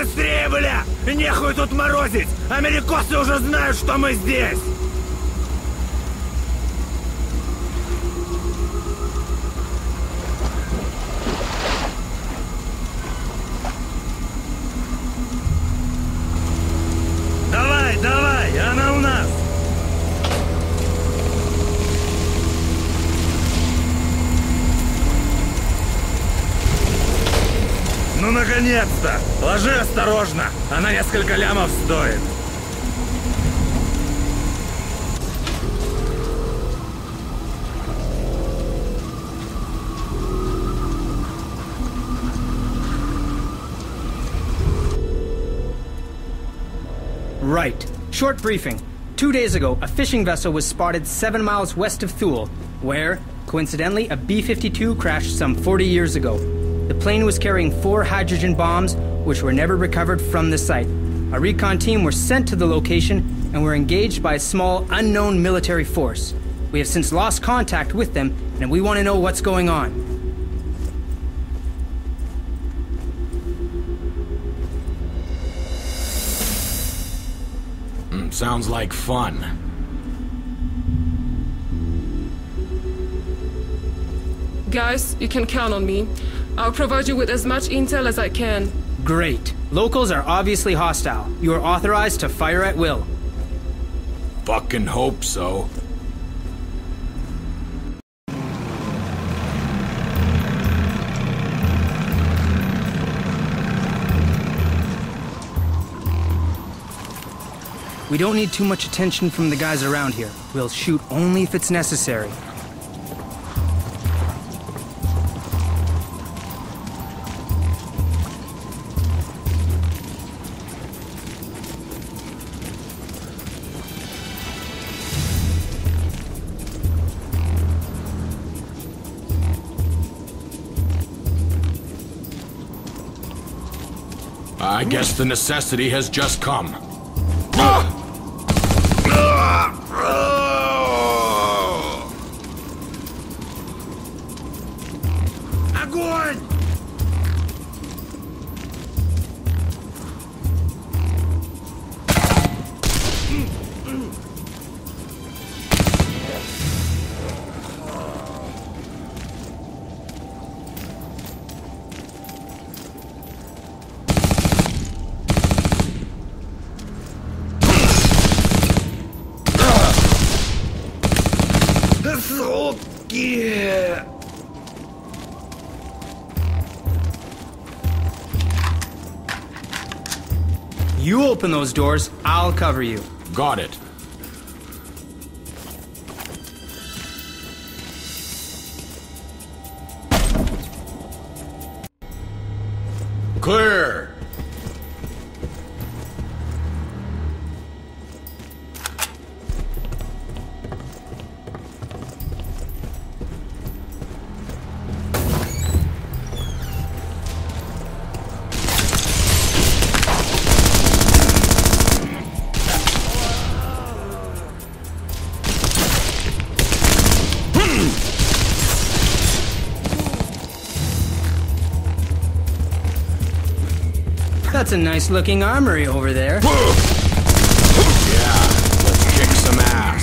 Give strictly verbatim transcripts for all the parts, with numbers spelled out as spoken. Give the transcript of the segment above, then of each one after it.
быстрее, бля! Нехуй тут морозить! Америкосы уже знают, что мы здесь! Давай, давай, она у нас! Ну, наконец-то! Ложи осторожно! Она несколько лямов стоит! Right. Short briefing. Two days ago, a fishing vessel was spotted seven miles west of Thule, where, coincidentally, a B fifty-two crashed some forty years ago. The plane was carrying four hydrogen bombs, which were never recovered from the site. A recon team were sent to the location and were engaged by a small, unknown military force. We have since lost contact with them, and we want to know what's going on. Mm, sounds like fun. Guys, you can count on me. I'll provide you with as much intel as I can. Great. Locals are obviously hostile. You are authorized to fire at will. Fucking hope so. We don't need too much attention from the guys around here. We'll shoot only if it's necessary. I guess the necessity has just come. Огонь! Суки! You open those doors, I'll cover you. Got it. Clear! That's a nice looking armory over there. Yeah, let's kick some ass.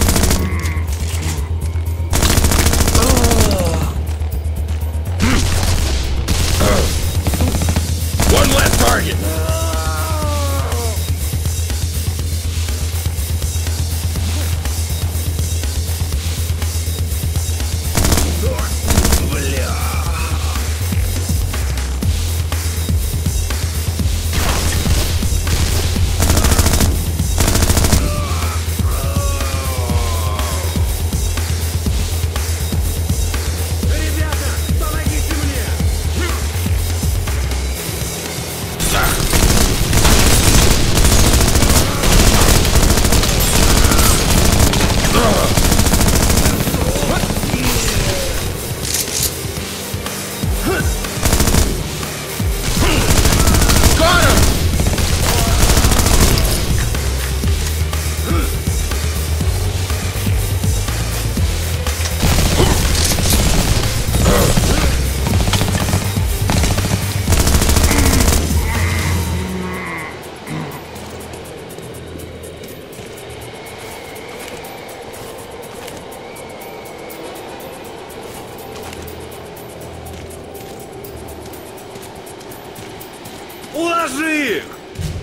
One less target. Уложи их!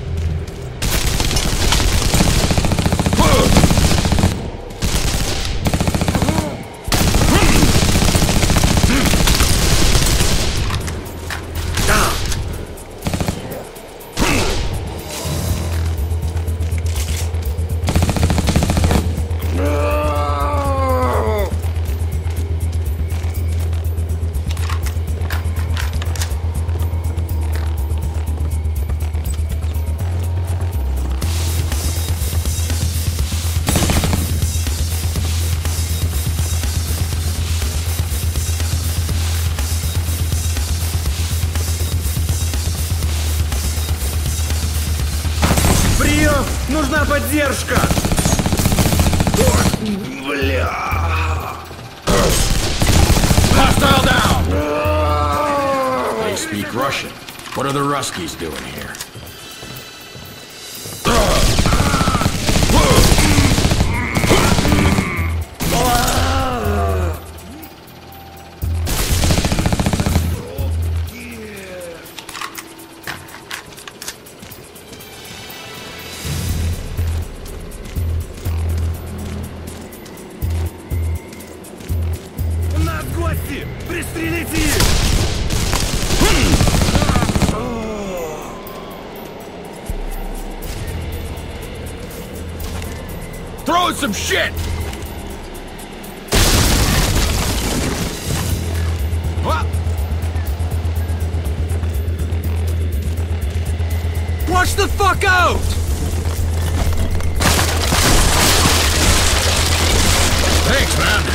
Нужна поддержка! О, бля! Hostile down! They speak Russian. What are the Ruskies doing here? Пристрелите их! Throwing some shit! What? Watch the fuck out! Thanks, man.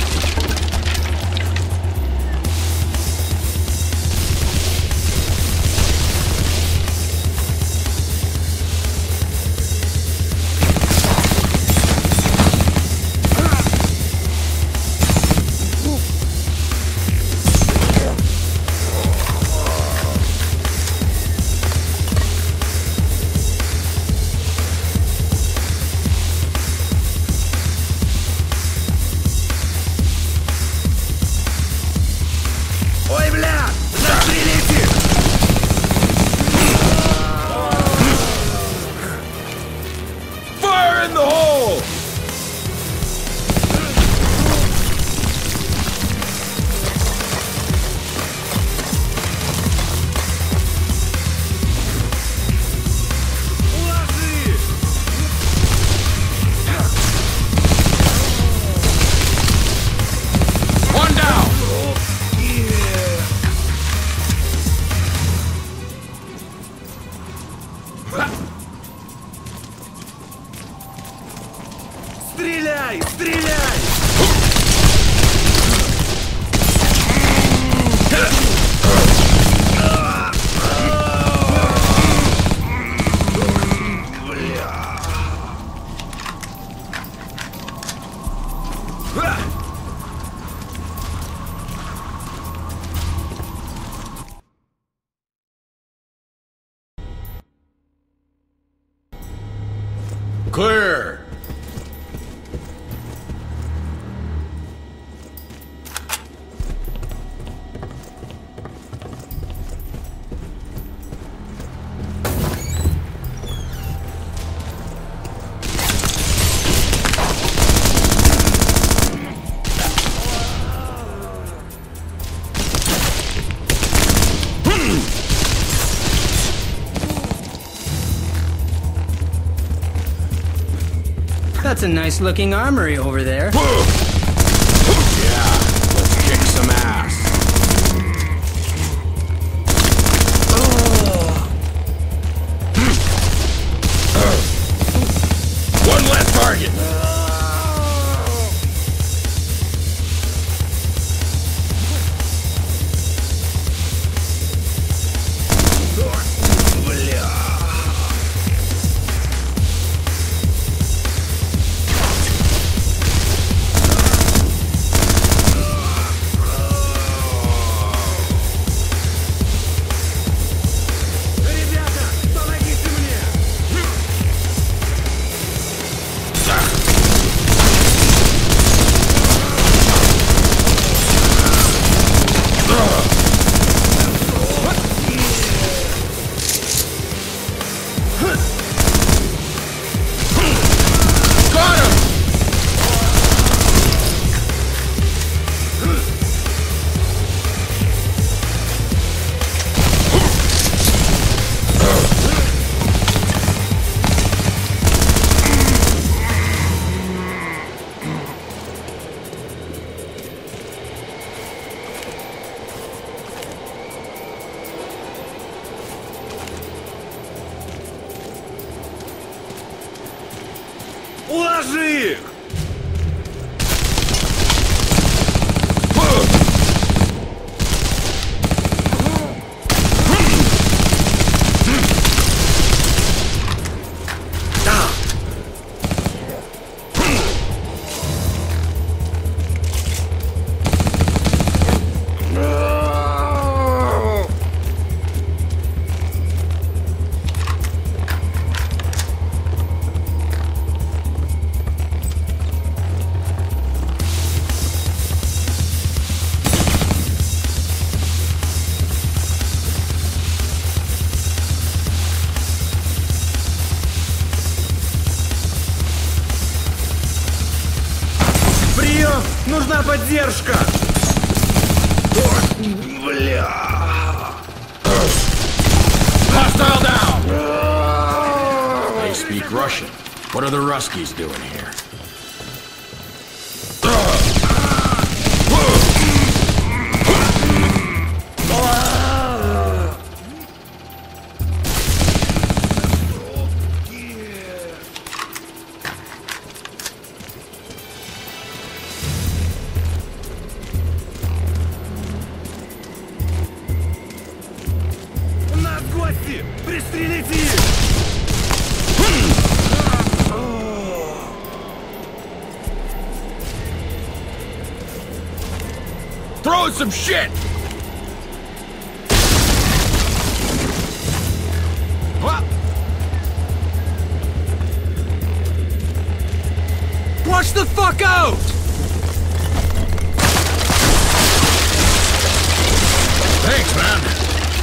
Стреляй! Стреляй! Clear! That's a nice looking armory over there. Yeah, let's kick some ass. One less target. Got him! Уложи их! Нужна поддержка! Бля! Hostile down! They speak Russian. What are the Ruskies doing here? Пристрелите их! Throwing some shit! What? Watch the fuck out! Thanks, man.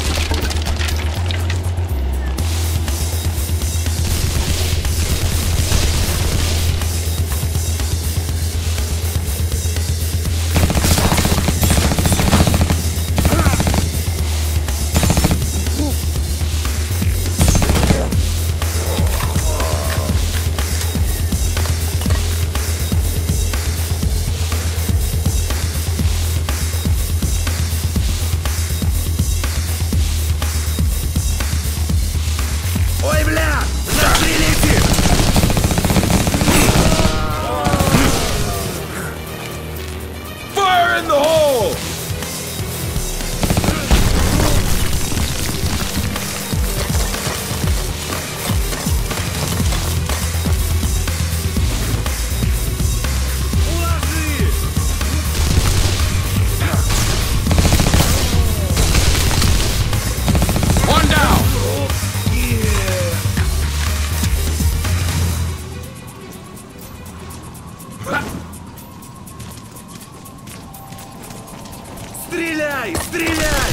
Стреляй! Стреляй!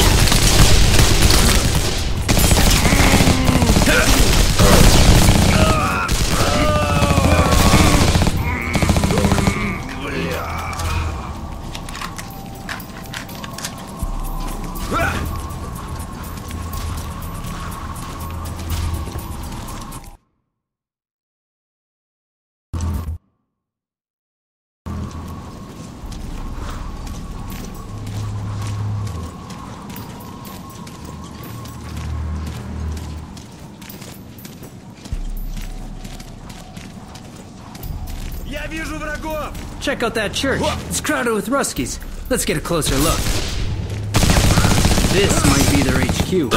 Я вижу врагов! Check out that church. It's crowded with Ruskies. Let's get a closer look. This might be their H Q.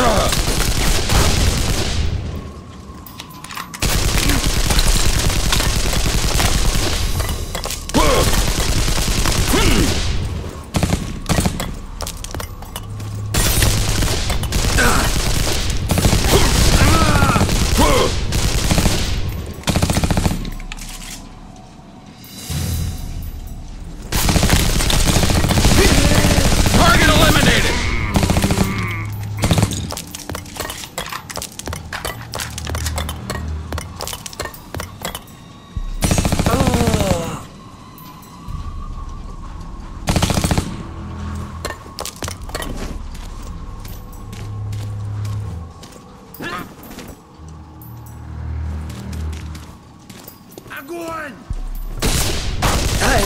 Огонь! Ай!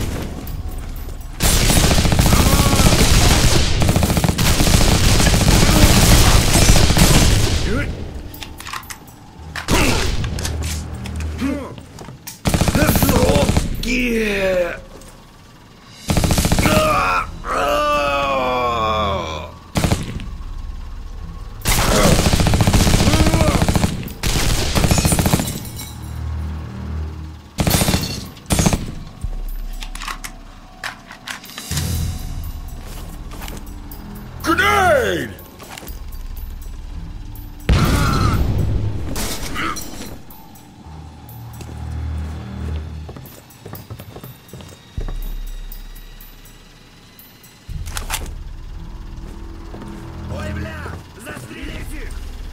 Суки! Grenade! Ой, бля! Застрелить их!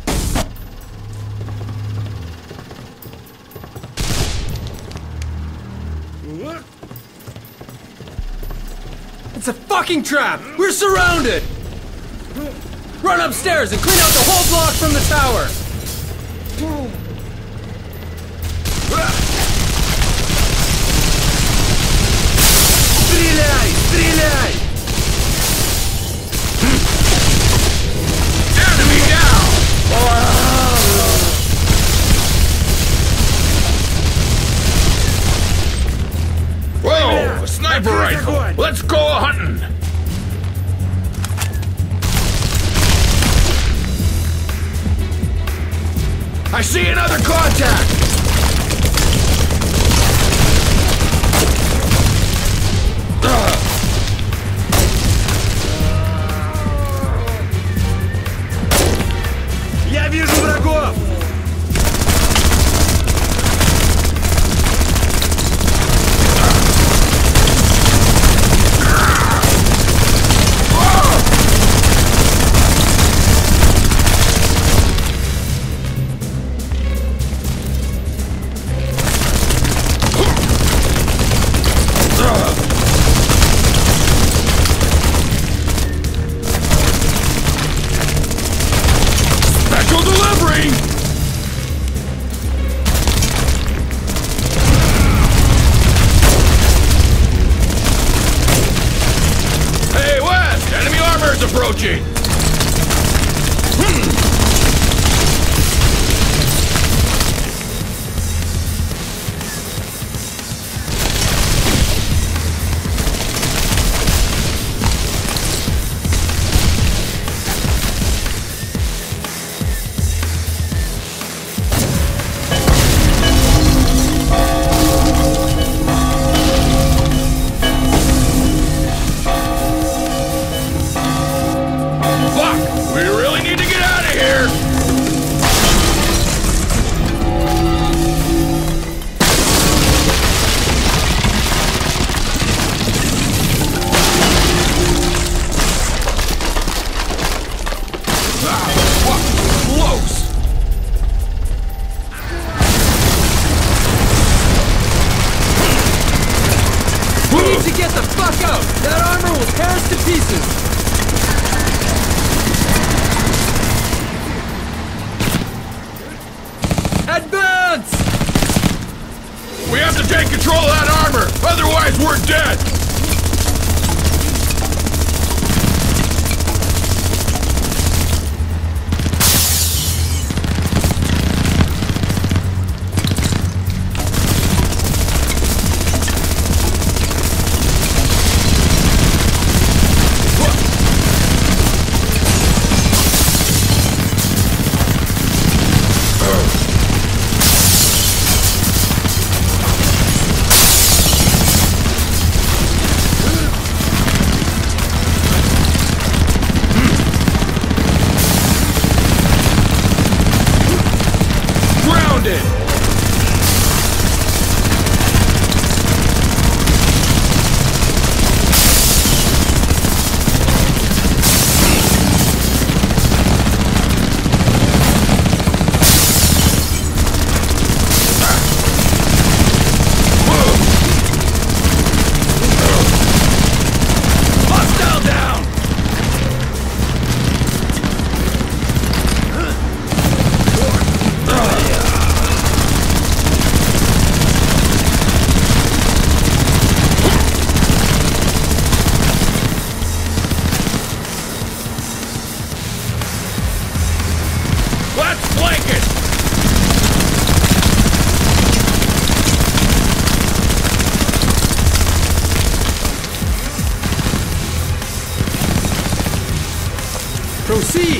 Вот. It's a fucking trap! We're surrounded! Run upstairs and clean out the whole block from the tower! Стреляй! Стреляй! Enemy down! Whoa, a sniper rifle! Let's go hunting! I see another contact! Ugh. Я вижу врагов! Special delivery! Hey, West! Enemy armor is approaching! Hmm. Fuck! We really need to get out of here! Ah, fuck! Close! We need to get the fuck out! That armor will tear us to pieces! Advance! We have to take control of that armor, otherwise we're dead! Grounded! Hostile down! Proceed!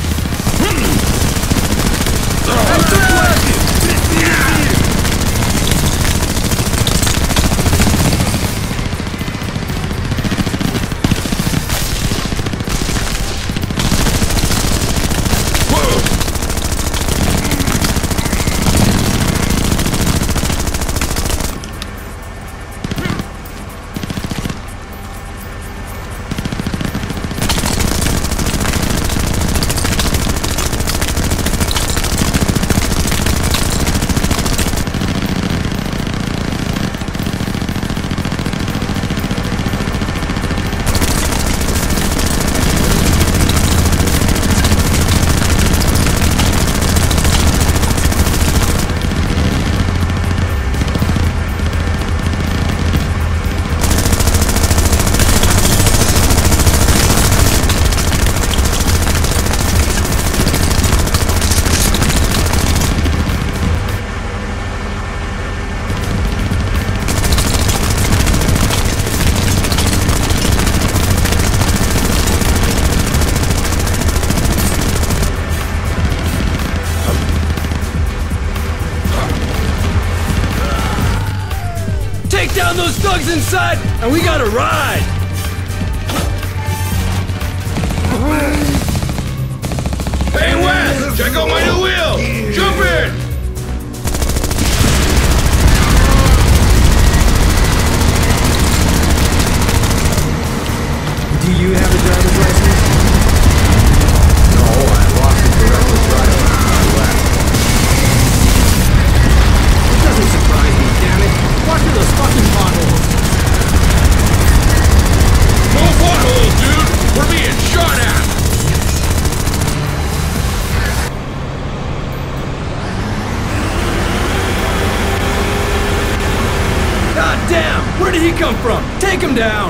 Down those thugs inside, and we gotta ride! Hey, Wes! Check out my new wheel! Jump in! Do you have a driver's license? No, I lost it for reckless driving when I left. It doesn't surprise me, damn it. Watch for those fucking potholes. No potholes, dude! We're being shot at! God damn! Where did he come from? Take him down!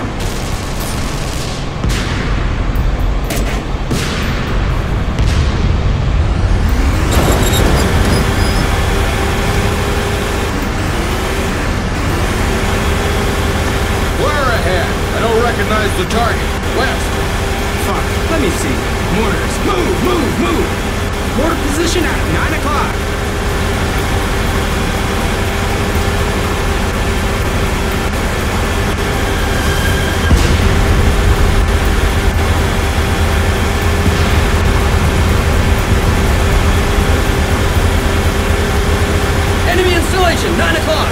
Recognize the target. West. Fuck, let me see. Mortars, move, move, move! Mortar position at nine o'clock. Enemy installation, nine o'clock.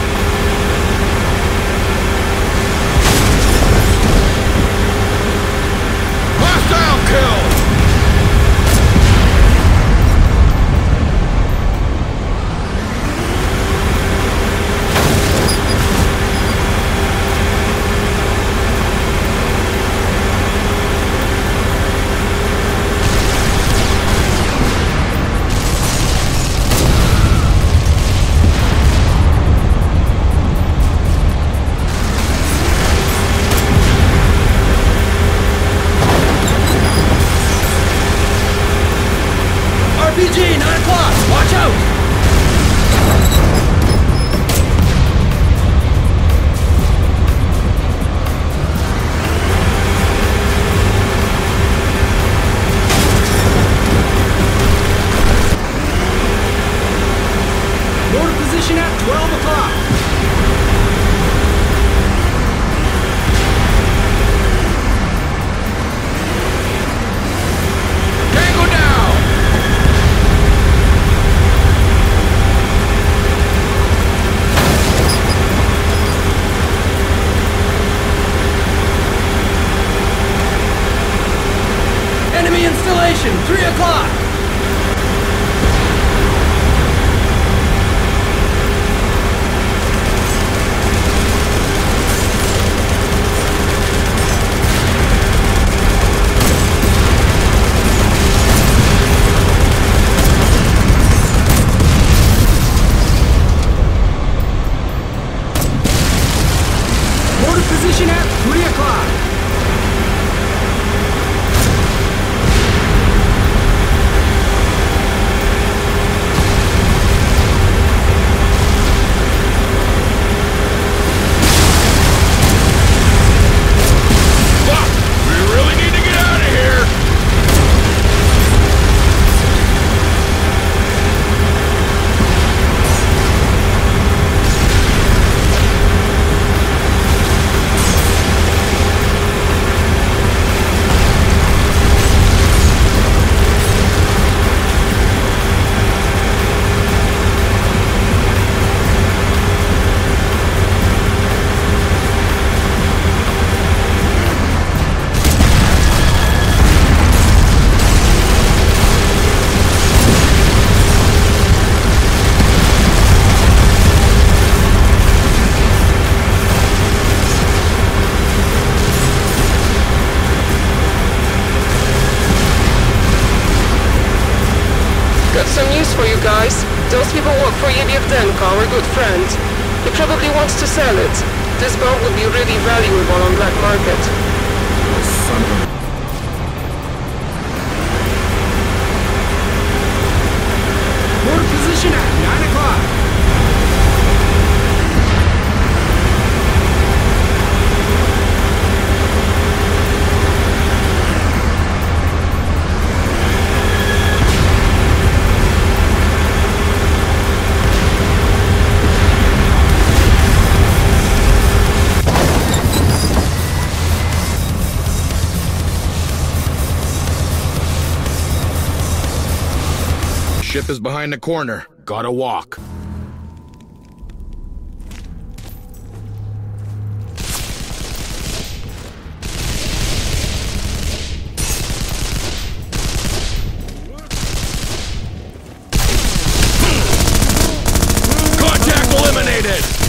Kill! R P G, nine o'clock! Watch out! Mortar position at twelve o'clock. Tango down! Enemy installation, three o'clock! you guys. Those people work for Yevdenko, our good friend. He probably wants to sell it. This bomb would be really valuable on black market. Son of a... Mortar position at nine o'clock. Ship is behind the corner. Gotta walk. Contact eliminated!